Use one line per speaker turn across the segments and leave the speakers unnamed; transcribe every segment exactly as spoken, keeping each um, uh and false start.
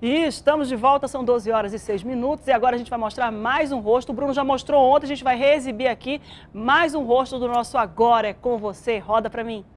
E estamos de volta, são doze horas e seis minutos e agora a gente vai mostrar mais um rosto. O Bruno já mostrou ontem, a gente vai reexibir aqui mais um rosto do nosso Agora é Com Você. Roda pra mim.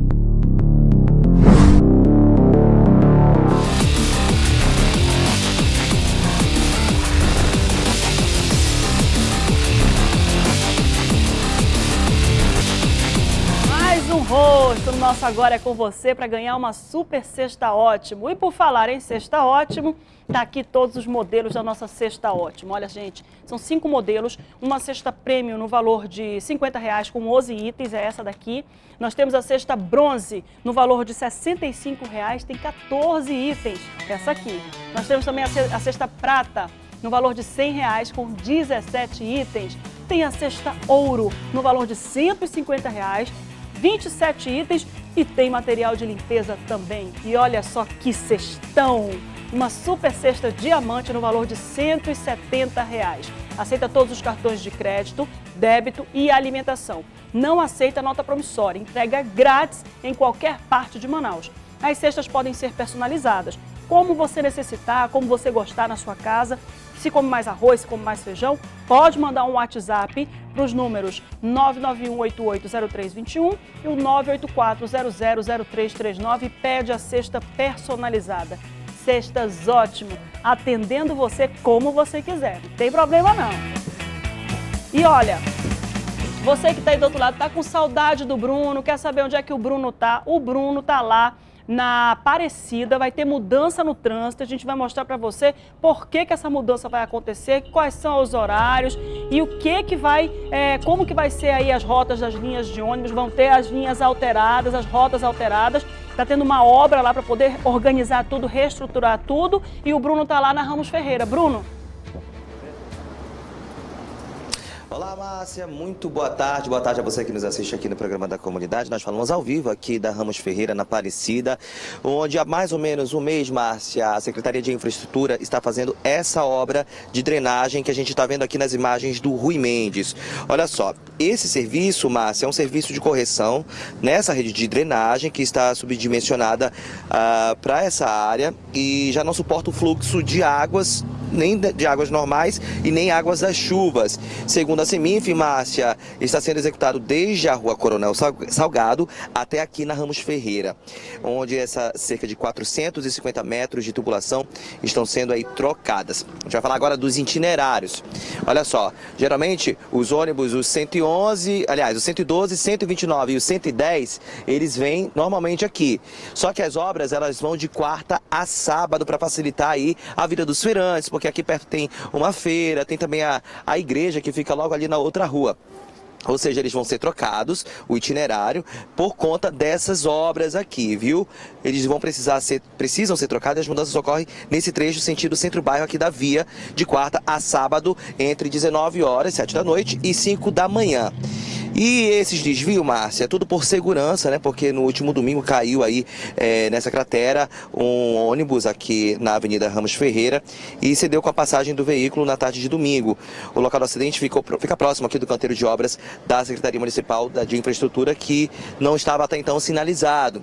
Um rosto no nosso Agora é Com Você para ganhar uma super cesta ótimo. E por falar em cesta ótimo, tá aqui todos os modelos da nossa cesta ótimo. Olha, gente, são cinco modelos, uma cesta premium no valor de cinquenta reais com onze itens, é essa daqui. Nós temos a cesta bronze no valor de sessenta e cinco reais, tem quatorze itens, essa aqui. Nós temos também a cesta prata no valor de cem reais com dezessete itens. Tem a cesta ouro no valor de cento e cinquenta reais, vinte e sete itens e tem material de limpeza também. E olha só que cestão! Uma super cesta diamante no valor de cento e setenta reais. Aceita todos os cartões de crédito, débito e alimentação. Não aceita nota promissória. Entrega grátis em qualquer parte de Manaus. As cestas podem ser personalizadas, como você necessitar, como você gostar na sua casa. Se come mais arroz, se come mais feijão, pode mandar um WhatsApp para os números nove nove um oito oito zero três dois um e o nove oito quatro zero zero zero três três nove e pede a cesta personalizada. Cestas ótimo, atendendo você como você quiser, não tem problema não. E olha, você que está aí do outro lado, está com saudade do Bruno, quer saber onde é que o Bruno tá? O Bruno tá lá na Aparecida, vai ter mudança no trânsito, a gente vai mostrar para você por que que essa mudança vai acontecer, quais são os horários e o que que vai, é, como que vai ser aí as rotas das linhas de ônibus, vão ter as linhas alteradas, as rotas alteradas, tá tendo uma obra lá para poder organizar tudo, reestruturar tudo e o Bruno tá lá na Ramos Ferreira. Bruno?
Olá, Márcia, muito boa tarde, boa tarde a você que nos assiste aqui no programa da comunidade. Nós falamos ao vivo aqui da Ramos Ferreira, na Aparecida, onde há mais ou menos um mês, Márcia, a Secretaria de Infraestrutura está fazendo essa obra de drenagem que a gente está vendo aqui nas imagens do Rui Mendes. Olha só, esse serviço, Márcia, é um serviço de correção nessa rede de drenagem que está subdimensionada uh, para essa área e já não suporta o fluxo de águas, nem de águas normais e nem águas das chuvas. Segundo a Semif, Márcia, está sendo executado desde a rua Coronel Salgado até aqui na Ramos Ferreira, onde essa cerca de quatrocentos e cinquenta metros de tubulação estão sendo aí trocadas. A gente vai falar agora dos itinerários. Olha só, geralmente os ônibus, os cento e onze, aliás, os cento e doze, cento e vinte e nove e os cento e dez, eles vêm normalmente aqui. Só que as obras, elas vão de quarta a sábado para facilitar aí a vida dos feirantes, porque aqui perto tem uma feira, tem também a, a igreja que fica logo ali na outra rua. Ou seja, eles vão ser trocados, o itinerário, por conta dessas obras aqui, viu? Eles vão precisar ser, precisam ser trocados e as mudanças ocorrem nesse trecho sentido centro-bairro aqui da via, de quarta a sábado, entre dezenove horas, sete da noite e cinco da manhã. E esses desvios, Márcia, é tudo por segurança, né? Porque no último domingo caiu aí é, nessa cratera um ônibus aqui na Avenida Ramos Ferreira e cedeu com a passagem do veículo na tarde de domingo. O local do acidente ficou, fica próximo aqui do canteiro de obras da Secretaria Municipal de Infraestrutura, que não estava até então sinalizado.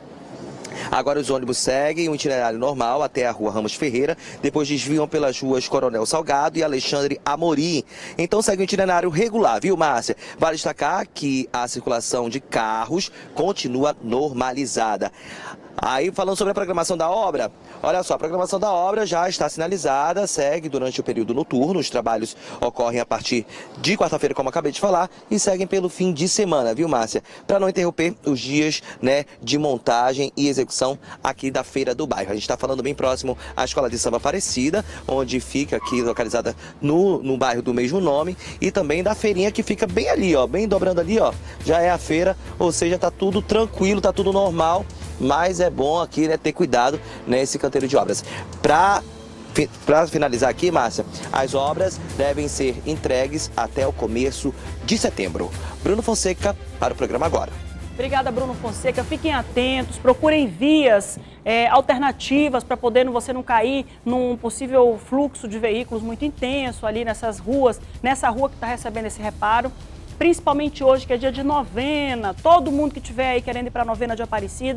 Agora os ônibus seguem um itinerário normal até a rua Ramos Ferreira, depois desviam pelas ruas Coronel Salgado e Alexandre Amorim. Então segue um itinerário regular, viu, Márcia? Vale destacar que a circulação de carros continua normalizada. Aí, falando sobre a programação da obra, olha só, a programação da obra já está sinalizada, segue durante o período noturno, os trabalhos ocorrem a partir de quarta-feira, como acabei de falar, e seguem pelo fim de semana, viu, Márcia? Para não interromper os dias, né, de montagem e execução aqui da Feira do Bairro. A gente está falando bem próximo à Escola de Samba Aparecida, onde fica aqui localizada no, no bairro do mesmo nome, e também da feirinha que fica bem ali, ó, bem dobrando ali, ó, já é a feira, ou seja, tá tudo tranquilo, tá tudo normal. Mas é bom aqui, né, ter cuidado nesse canteiro de obras. Para Para finalizar aqui, Márcia, as obras devem ser entregues até o começo de setembro. Bruno Fonseca para o programa Agora.
Obrigada, Bruno Fonseca. Fiquem atentos, procurem vias é, alternativas para poder você não cair num possível fluxo de veículos muito intenso ali nessas ruas, nessa rua que está recebendo esse reparo. Principalmente hoje, que é dia de novena. Todo mundo que estiver aí querendo ir para a novena de Aparecida,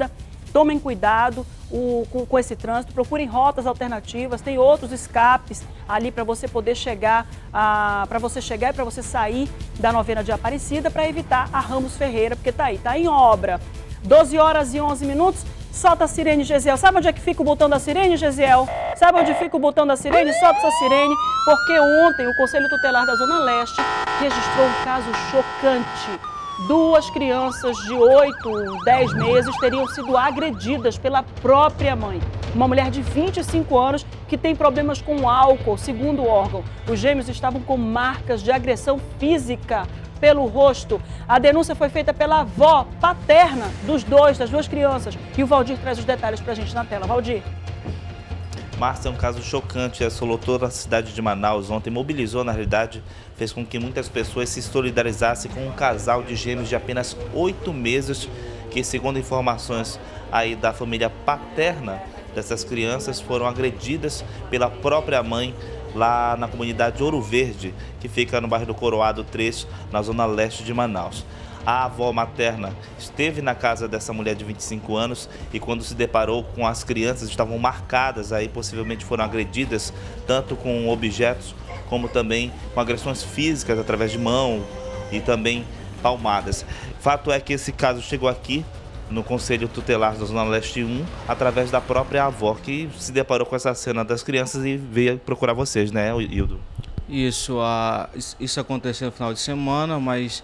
Tomem cuidado o, com, com esse trânsito, procurem rotas alternativas, tem outros escapes ali para você poder chegar, para você chegar e para você sair da novena de Aparecida para evitar a Ramos Ferreira, porque tá aí, tá em obra. doze horas e onze minutos, solta a sirene, Gesiel. Sabe onde é que fica o botão da sirene, Gesiel? Sabe onde fica o botão da sirene? Solta essa sirene, porque ontem o Conselho Tutelar da Zona Leste registrou um caso chocante. Duas crianças de oito, dez meses teriam sido agredidas pela própria mãe. Uma mulher de vinte e cinco anos que tem problemas com álcool, segundo o órgão. Os gêmeos estavam com marcas de agressão física pelo rosto. A denúncia foi feita pela avó paterna dos dois, das duas crianças. E o Valdir traz os detalhes pra gente na tela. Valdir.
Márcia, é um caso chocante, assolou toda a cidade de Manaus ontem, mobilizou, na realidade, fez com que muitas pessoas se solidarizassem com um casal de gêmeos de apenas oito meses, que, segundo informações aí da família paterna dessas crianças, foram agredidas pela própria mãe lá na comunidade Ouro Verde, que fica no bairro do Coroado três, na zona leste de Manaus. A avó materna esteve na casa dessa mulher de vinte e cinco anos e quando se deparou com as crianças, estavam marcadas, aí possivelmente foram agredidas, tanto com objetos como também com agressões físicas através de mão e também palmadas. Fato é que esse caso chegou aqui no Conselho Tutelar da Zona Leste um, através da própria avó, que se deparou com essa cena das crianças e veio procurar vocês, né, Hildo?
Isso, a, isso aconteceu no final de semana, mas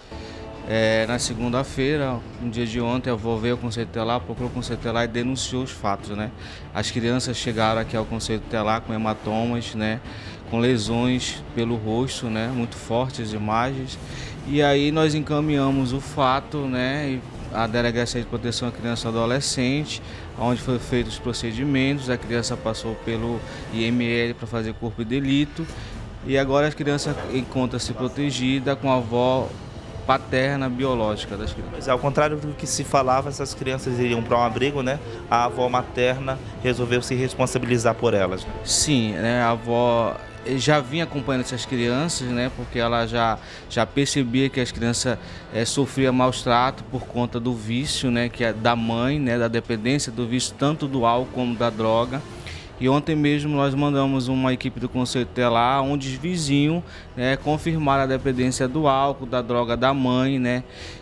é, na segunda-feira, no dia de ontem, a avó veio ao Conselho Tutelar, procurou o Conselho Tutelar e denunciou os fatos, né? As crianças chegaram aqui ao Conselho Tutelar com hematomas, né? Com lesões pelo rosto, né? Muito fortes imagens. E aí nós encaminhamos o fato, né? A Delegacia de Proteção à Criança e Adolescente, onde foram feitos os procedimentos. A criança passou pelo I M L para fazer corpo de delito. E agora a criança encontra-se protegida com a avó paterna biológica das crianças.
Mas ao contrário do que se falava, essas crianças iriam para um abrigo, né? A avó materna resolveu se responsabilizar por elas, né?
Sim, né? A avó já vinha acompanhando essas crianças, né? Porque ela já, já percebia que as crianças é, sofriam maus trato por conta do vício, né? Que é da mãe, né? Da dependência do vício, tanto do álcool como da droga. E ontem mesmo nós mandamos uma equipe do Conselho Tutelar, onde os vizinhos, né, confirmaram a dependência do álcool, da droga da mãe, né?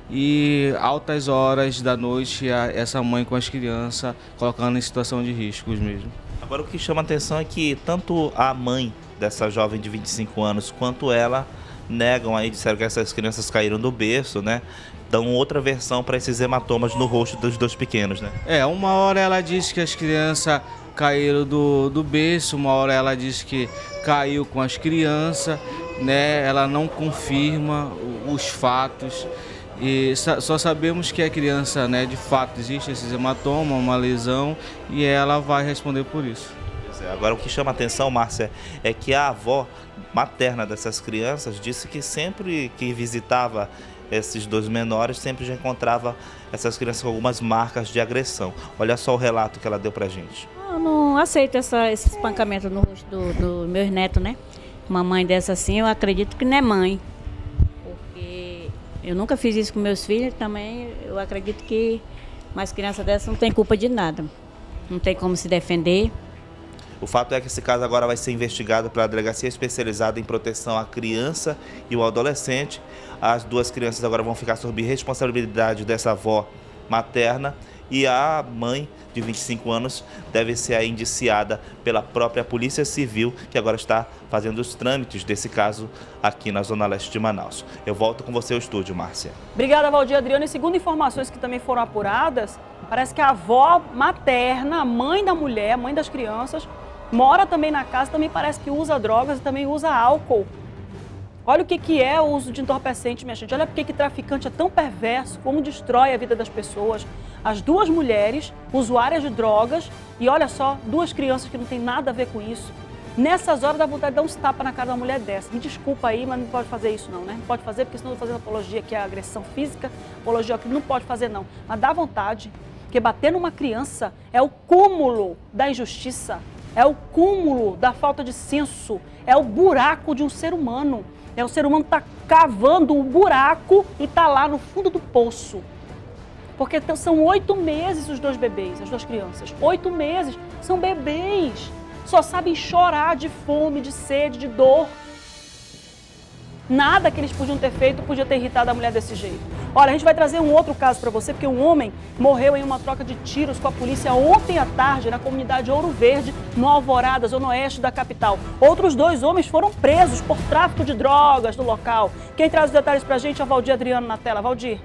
E altas horas da noite, a, essa mãe com as crianças, colocando em situação de riscos mesmo.
Agora o que chama a atenção é que tanto a mãe dessa jovem de vinte e cinco anos, quanto ela, negam aí, disseram que essas crianças caíram do berço, né? Dão outra versão para esses hematomas no rosto dos dois pequenos, né?
É, uma hora ela disse que as crianças caíram do, do berço, uma hora ela disse que caiu com as crianças, né? Ela não confirma os fatos e só sabemos que a criança, né, de fato existe esse hematoma, uma lesão, e ela vai responder por isso.
Agora o que chama a atenção, Márcia, é que a avó materna dessas crianças disse que sempre que visitava esses dois menores, sempre já encontrava essas crianças com algumas marcas de agressão. Olha só o relato que ela deu pra gente.
Eu não aceito essa, esse espancamento no rosto dos do meus netos, né? Uma mãe dessa assim, eu acredito que não é mãe. Porque eu nunca fiz isso com meus filhos, também eu acredito que mais criança dessa não tem culpa de nada. Não tem como se defender.
O fato é que esse caso agora vai ser investigado pela Delegacia Especializada em Proteção à Criança e ao Adolescente. As duas crianças agora vão ficar sob responsabilidade dessa avó materna e a mãe de vinte e cinco anos deve ser aí indiciada pela própria Polícia Civil, que agora está fazendo os trâmites desse caso aqui na Zona Leste de Manaus. Eu volto com você ao estúdio, Márcia.
Obrigada, Valdir. Adriano, e segundo informações que também foram apuradas, parece que a avó materna, a mãe da mulher, a mãe das crianças, mora também na casa, também parece que usa drogas e também usa álcool. Olha o que, que é o uso de entorpecente, minha gente. Olha porque que traficante é tão perverso, como destrói a vida das pessoas. As duas mulheres, usuárias de drogas, e olha só, duas crianças que não tem nada a ver com isso. Nessas horas dá vontade de dar uns tapas na cara de uma mulher dessa. Me desculpa aí, mas não pode fazer isso não, né? Não pode fazer, porque senão eu vou fazer apologia que é agressão física, apologia que não pode fazer não. Mas dá vontade, porque bater numa criança é o cúmulo da injustiça, é o cúmulo da falta de senso, é o buraco de um ser humano. É o ser humano que está cavando um buraco e está lá no fundo do poço. Porque são oito meses os dois bebês, as duas crianças. Oito meses, são bebês. Só sabem chorar de fome, de sede, de dor. Nada que eles podiam ter feito podia ter irritado a mulher desse jeito. Olha, a gente vai trazer um outro caso para você, porque um homem morreu em uma troca de tiros com a polícia ontem à tarde na comunidade Ouro Verde, no Alvorada, zona oeste da capital. Outros dois homens foram presos por tráfico de drogas no local. Quem traz os detalhes para a gente é o Valdir Adriano na tela. Valdir.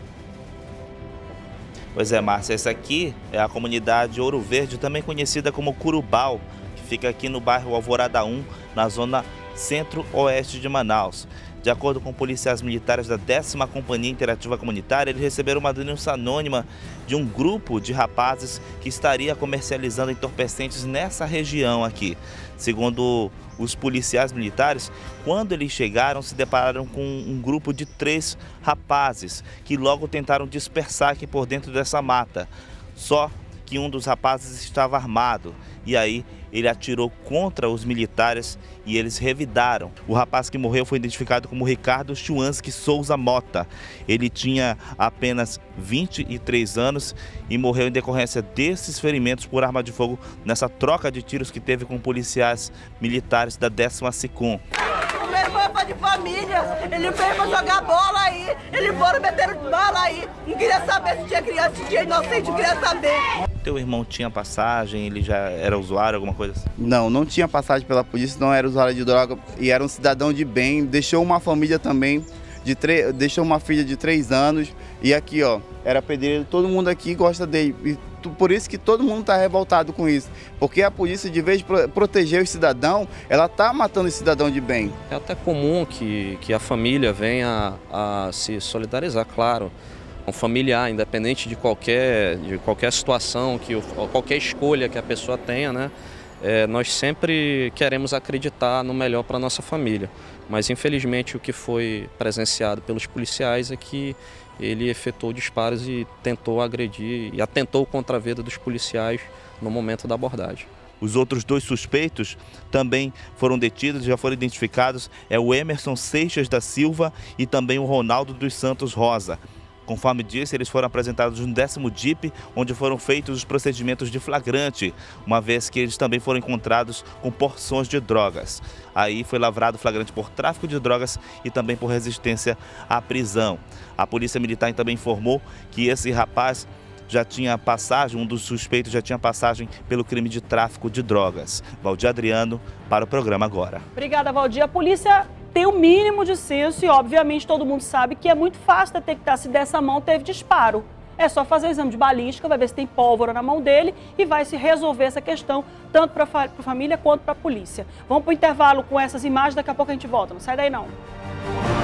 Pois é, Márcia, essa aqui é a comunidade Ouro Verde, também conhecida como Curubal, que fica aqui no bairro Alvorada um, na zona centro-oeste de Manaus. De acordo com policiais militares da décima Companhia Interativa Comunitária, eles receberam uma denúncia anônima de um grupo de rapazes que estaria comercializando entorpecentes nessa região aqui. Segundo os policiais militares, quando eles chegaram, se depararam com um grupo de três rapazes que logo tentaram dispersar aqui por dentro dessa mata. Só que um dos rapazes estava armado e aí ele atirou contra os militares e eles revidaram. O rapaz que morreu foi identificado como Ricardo Chuansky Souza Mota. Ele tinha apenas vinte e três anos e morreu em decorrência desses ferimentos por arma de fogo nessa troca de tiros que teve com policiais militares da décima SICOM.
O meu irmão é pai de família, ele veio pra jogar bola aí, ele foram meter bala aí. Não queria saber se tinha criança, se tinha inocente, não queria saber.
Teu irmão tinha passagem, ele já era usuário, alguma coisa assim?
Não, não tinha passagem pela polícia, não era usuário de droga e era um cidadão de bem, deixou uma família também, de tre... deixou uma filha de três anos e aqui ó, era pedreiro, todo mundo aqui gosta dele. E por isso que todo mundo está revoltado com isso, porque a polícia, de vez de proteger o cidadão, ela está matando o cidadão de bem.
É até comum que, que a família venha a, a se solidarizar, claro, um familiar, independente de qualquer, de qualquer situação, que, qualquer escolha que a pessoa tenha, né? É, nós sempre queremos acreditar no melhor para a nossa família, mas infelizmente o que foi presenciado pelos policiais é que ele efetuou disparos e tentou agredir e atentou contra a vida dos policiais no momento da abordagem.
Os outros dois suspeitos também foram detidos, já foram identificados, é o Emerson Seixas da Silva e também o Ronaldo dos Santos Rosa. Conforme disse, eles foram apresentados no décimo D I P, onde foram feitos os procedimentos de flagrante, uma vez que eles também foram encontrados com porções de drogas. Aí foi lavrado flagrante por tráfico de drogas e também por resistência à prisão. A Polícia Militar também informou que esse rapaz já tinha passagem, um dos suspeitos já tinha passagem pelo crime de tráfico de drogas. Valdir Adriano para o programa Agora.
Obrigada, Valdir. A polícia tem o mínimo de senso e, obviamente, todo mundo sabe que é muito fácil detectar se dessa mão teve disparo. É só fazer o exame de balística, vai ver se tem pólvora na mão dele e vai se resolver essa questão, tanto para a família quanto para a polícia. Vamos para o intervalo com essas imagens, daqui a pouco a gente volta. Não sai daí, não.